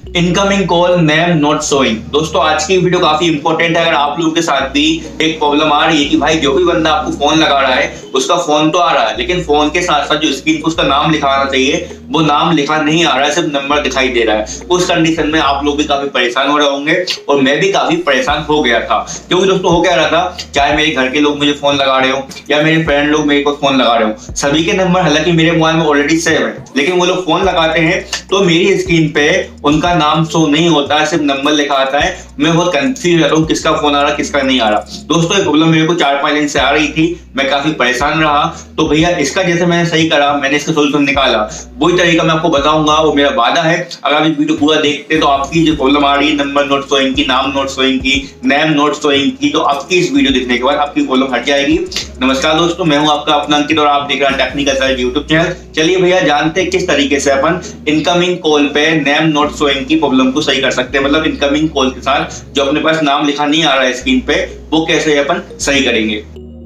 Incoming call name not showing. दोस्तों आज की वीडियो काफी इंपॉर्टेंट है। अगर आप लोगों के साथ भी एक प्रॉब्लम आ रही है कि भाई जो भी बंदा आपको फोन लगा रहा है उसका फोन तो आ रहा है, लेकिन फोन के साथ साथ जो स्क्रीन पर उसका नाम लिखा आना चाहिए वो नाम लिखा नहीं आ रहा है, सिर्फ नंबर दिखाई दे रहा है। उस कंडीशन में आप लोग भी काफी परेशान हो रहे होंगे और मैं भी काफी परेशान हो गया था। क्योंकि दोस्तों हो क्या रहा था, चाहे मेरे घर के लोग मुझे फोन लगा रहे हो या मेरे फ्रेंड लोग मेरे को फोन लगा रहे हो, सभी के नंबर हालांकि मेरे मोबाइल में ऑलरेडी सेव है, लेकिन वो लोग फोन लगाते हैं तो मेरी स्क्रीन पे उनका नाम शो नहीं होता है, सिर्फ नंबर लिखा आता है। मैं बहुत कंफ्यूज रहता हूँ किसका फोन आ रहा किसका नहीं आ रहा। दोस्तों ये प्रॉब्लम मेरे को 4-5 दिन से आ रही थी, मैं काफी परेशान रहा। तो भैया इसका जैसे मैंने सही करा, मैंने इसका सोल्यूशन निकाला, वही तरीका मैं आपको बताऊंगा, वो मेरा वादा है। अगर आप वीडियो पूरा देखते तो आपकी जो प्रॉब्लम आ रही है नंबर नोट शोइंग की, नाम नोट शोइंग की, नेम नोट शोइंग की, तो आपकी इस वीडियो देखने के बाद आपकी प्रॉब्लम हट जाएगी। नमस्कार दोस्तों, मैं हूं आपका अपना अंकित और आप देख रहे हैं टेक्निकल सर्च यूट्यूब चैनल। चलिए भैया जानते हैं किस तरीके से अपन इनकमिंग कॉल पे नेम नोट शोइंग की प्रॉब्लम को सही कर सकते हैं। मतलब इनकमिंग कॉल के साथ जो अपने पास नाम लिखा नहीं आ रहा है स्क्रीन पे, वो कैसे अपन सही करेंगे।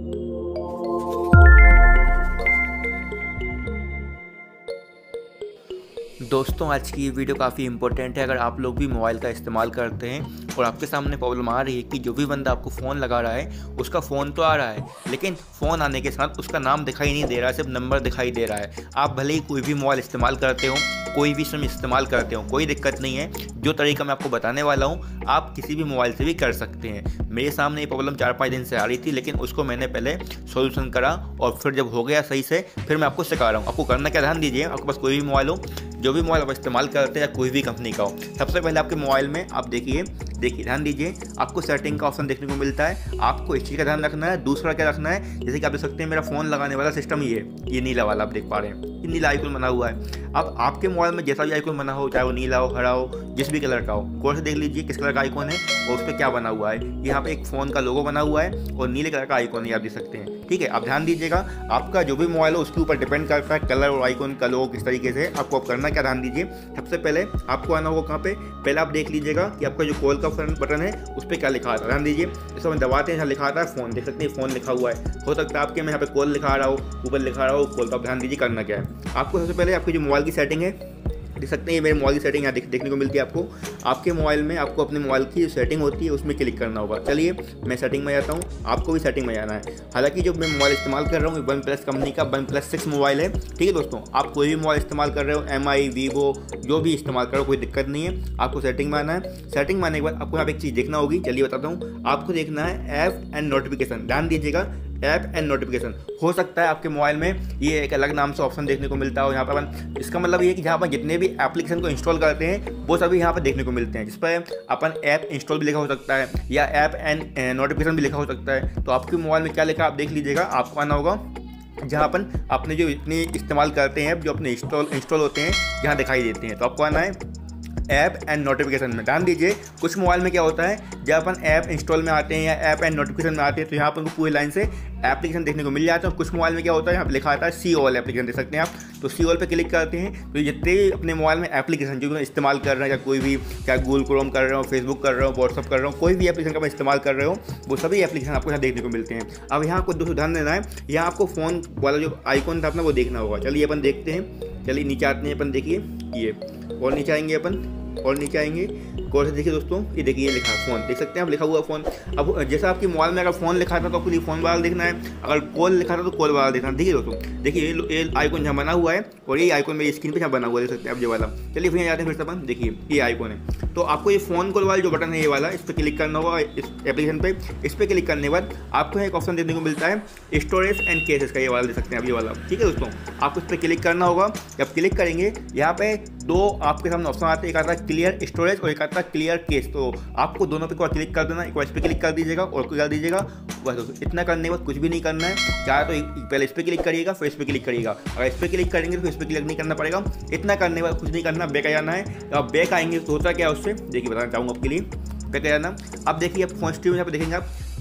दोस्तों आज की ये वीडियो काफ़ी इंपॉर्टेंट है। अगर आप लोग भी मोबाइल का इस्तेमाल करते हैं और आपके सामने प्रॉब्लम आ रही है कि जो भी बंदा आपको फ़ोन लगा रहा है उसका फ़ोन तो आ रहा है, लेकिन फ़ोन आने के साथ उसका नाम दिखाई नहीं दे रहा है, सिर्फ नंबर दिखाई दे रहा है। आप भले ही कोई भी मोबाइल इस्तेमाल करते हो, कोई भी सिम इस्तेमाल करते हो, कोई दिक्कत नहीं है। जो तरीका मैं आपको बताने वाला हूँ आप किसी भी मोबाइल से भी कर सकते हैं। मेरे सामने ये प्रॉब्लम 4-5 दिन से आ रही थी, लेकिन उसको मैंने पहले सोल्यूशन करा और फिर जब हो गया सही से फिर मैं आपको सिखा रहा हूँ। आपको करना क्या, ध्यान दीजिए। आपके पास कोई भी मोबाइल हो, जो भी मोबाइल आप इस्तेमाल करते हैं या कोई भी कंपनी का हो, सबसे पहले आपके मोबाइल में आप देखिए ध्यान दीजिए, आपको सेटिंग का ऑप्शन देखने को मिलता है। आपको इस चीज़ का ध्यान रखना है। दूसरा क्या रखना है, जैसे कि आप देख सकते हैं मेरा फ़ोन लगाने वाला सिस्टम ये नीला वाला आप देख पा रहे हैं, ये नीला आइकन बना हुआ है। अब आपके मोबाइल में जैसा भी आइकन बना हो, चाहे वो नीला हो, हरा हो, जिस भी कलर का हो, कोड से देख लीजिए किस कलर का आइकन है और उस पर क्या बना हुआ है। यहाँ पे एक फ़ोन का लोगो बना हुआ है और नीले कलर का आइकन है, आप देख सकते हैं। ठीक है, आप ध्यान दीजिएगा। आपका जो भी मोबाइल हो उसके ऊपर डिपेंड करता है कलर और आइकन का लोगो किस तरीके से। आपको अब करना क्या, ध्यान दीजिए। सबसे पहले आपको आना होगा कहाँ पे, पहले आप देख लीजिएगा कि आपका जो कॉल का बटन है उस पर क्या लिखा आता है। ध्यान दीजिए, इस समय दबाते हैं, यहाँ लिखा आता है फ़ोन, देख सकते हैं फ़ोन लिखा हुआ है। हो सकता है आपके में यहाँ पे कॉल लिखा रहा हो, ऊपर लिखा रहा हो कॉल का। ध्यान दीजिए करना क्या है। आपको सबसे पहले आपकी जो मोबाइल की सेटिंग है, देख सकते हैं ये मेरे मोबाइल की सेटिंग यहाँ देखने को मिलती है आपको। आपके मोबाइल में आपको अपने मोबाइल की जो सेटिंग होती है उसमें क्लिक करना होगा। चलिए मैं सेटिंग में जाता हूँ, आपको भी सेटिंग में जाना है। हालांकि जो मैं मोबाइल इस्तेमाल कर रहा हूँ OnePlus कंपनी का OnePlus 6 मोबाइल है। ठीक है दोस्तों, आप कोई भी मोबाइल इस्तेमाल कर रहे हो, MI, Vivo, जो भी इस्तेमाल करो, कोई दिक्कत नहीं है। आपको सेटिंग में आना है। सेटिंग में आने के बाद आपको यहाँ पे एक चीज़ देखना होगी, चलिए बताता हूँ। आपको देखना है ऐप एंड नोटिफिकेशन। ध्यान दीजिएगा, ऐप एंड नोटिफिकेशन। हो सकता है आपके मोबाइल में ये एक अलग नाम से ऑप्शन देखने को मिलता हो। यहाँ पर अपन, इसका मतलब ये है कि जहाँ पर जितने भी एप्लीकेशन को इंस्टॉल करते हैं वो सभी यहाँ पर देखने को मिलते हैं, जिस पर अपन ऐप इंस्टॉल भी लिखा हो सकता है या ऐप एंड नोटिफिकेशन भी लिखा हो सकता है। तो आपके मोबाइल में क्या लिखा आप देख लीजिएगा। आपको आना होगा जहाँ अपन अपने जो इतने इस्तेमाल करते हैं, जो अपने इंस्टॉल होते हैं, जहाँ दिखाई देते हैं, तो आपको आना है ऐप एंड नोटिफिकेशन में। ध्यान दीजिए, कुछ मोबाइल में क्या होता है, जब अपन ऐप इंस्टॉल में आते हैं या ऐप एंड नोटिफिकेशन में आते हैं तो यहाँ पर पूरी लाइन से एप्लीकेशन देखने को मिल जाता है। और कुछ मोबाइल में क्या होता है, यहाँ पे लिखा आता है सी ऑल एप्लीकेशन, देख सकते हैं आप। तो सी ऑल पे क्लिक करते हैं तो जितने अपने मोबाइल में एप्लीकेशन जो इस्तेमाल कर रहे हैं, या कोई भी, क्या गूगल क्रोम कर रहे हो, फेसबुक कर रहे हो, व्हाट्सअप कर रहे हो, कोई भी एप्लीकेशन का इस्तेमाल कर रहे हो, वो सभी एप्लीकेशन आपको यहाँ देखने को मिलते हैं। अब यहाँ आपको दोस्तों ध्यान देना है, यहाँ आपको फ़ोन वाला जो आइकॉन था अपना वो देखना होगा। चलिए अपन देखते हैं। चलिए नीचे आते हैं अपन, देखिए ये, और नीचे आएंगे अपन, और नीचे आएंगे और देखिए दोस्तों, ये देखिए ये लिखा फ़ोन, देख सकते हैं आप, लिखा हुआ फ़ोन। अब जैसा आपकी मोबाइल में अगर फ़ोन लिखा था तो आपको फ़ोन वाला देखना है, अगर कॉल लिखा था तो कॉल वाला देखना है। ठीक है दोस्तों, देखिए ये आइकॉन यहाँ बना हुआ है और ये आइकॉन मेरी स्क्रीन पे यहाँ बना हुआ है, देख सकते हैं आप ये वाला। चलिए फिर जाते हैं, फिर से अपन देखिए ये आइकॉन है। तो आपको ये फ़ोन कॉल वाला जो बटन है ये वाला, इस पर क्लिक करना होगा, इस एप्लीकेशन पे। इस पर क्लिक करने के बाद आपको एक ऑप्शन देखने को मिलता है स्टोरेज एंड केसेस का, ये वाला देख सकते हैं आप, ये वाला। ठीक है दोस्तों, आपको इस पर क्लिक करना होगा। जब क्लिक करेंगे यहाँ पे दो आपके सामने ऑप्शन आते हैं, एक आता है क्लियर स्टोरेज और एक आता है क्लियर केस। तो आपको दोनों पे क्लिक कर देना, एक बार इस पर क्लिक कर दीजिएगा और कर दीजिएगा, बस दोस्तों इतना करने के बाद कुछ भी नहीं करना है। चाहे तो पहले इस पर क्लिक करिएगा, फिर इस पर क्लिक करिएगा। अगर इस पर क्लिक करेंगे तो फिर इस पर क्लिक नहीं करना पड़ेगा। इतना करने के बाद कुछ नहीं करना, बैक आ जाना है। तो आप बैक आएंगे तो होता क्या है उससे, देखिए बताना चाहूँगा आपके लिए। बैक आ जाना। अब देखिए आप फोन स्ट्रीम यहाँ पे देखेंगे आप,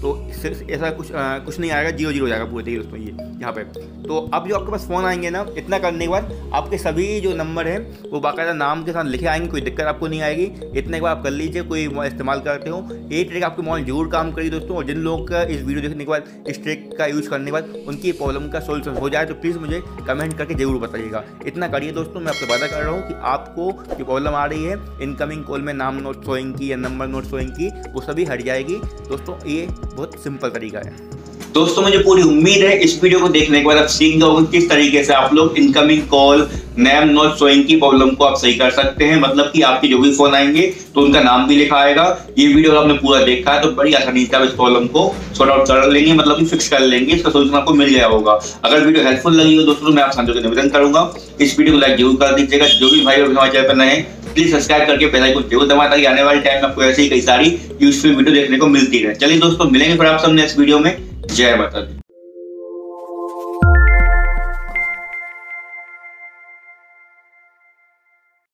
तो ऐसा कुछ नहीं आएगा, 0 0 हो जाएगा पूरे तरीके दोस्तों ये यहाँ पे। तो अब जो आपके पास फ़ोन आएंगे ना, इतना करने के बाद आपके सभी जो नंबर हैं वो बाकायदा नाम के साथ लिखे आएंगे, कोई दिक्कत आपको नहीं आएगी। इतना एक बार आप कर लीजिए, कोई मोबाइल इस्तेमाल करते हो ये ट्रिक आपके मोबाइल जरूर काम करिए दोस्तों। और जिन लोगों का इस वीडियो देखने के बाद इस ट्रिक का यूज़ करने के बाद उनकी प्रॉब्लम का सोल्यूशन हो जाए तो प्लीज़ मुझे कमेंट करके जरूर बताइएगा। इतना करिए दोस्तों, मैं आपसे वादा कर रहा हूँ कि आपको जो प्रॉब्लम आ रही है इनकमिंग कॉल में नाम नोट शोइंग की या नंबर नोट शोइंग की, वो सभी हट जाएगी दोस्तों। ये बहुत सिंपल तरीका है दोस्तों। मुझे पूरी उम्मीद है इस वीडियो को देखने के बाद आप सीख जाओगे किस तरीके से आप लोग incoming call name not showing की प्रॉब्लम को आप सही कर सकते हैं। मतलब कि आपके जो भी फोन आएंगे तो उनका नाम भी लिखा आएगा। ये वीडियो आपने पूरा देखा है तो बड़ी आसानी से आप इस प्रॉब्लम को सॉर्ट आउट कर लेंगे, मतलब कि फिक्स कर लेंगे, इसका सोल्यूशन आपको मिल गया होगा। अगर वीडियो हेल्पफुल लगी हो दोस्तों तो मैं आप साथियों को निवेदन करूंगा इस वीडियो को लाइक जरूर कर दीजिएगा। जो भी भाई हमारे चैनल पर नए प्लीज सब्सक्राइब करके बेल आइकन जरूर दबाएं ताकि आने वाले टाइम में आपको ऐसी ही कई सारी यूजफुल वीडियो देखने को मिलती रहे। चलिए दोस्तों, मिलेंगे फिर आप सब नेक्स्ट वीडियो में। जय माता दी।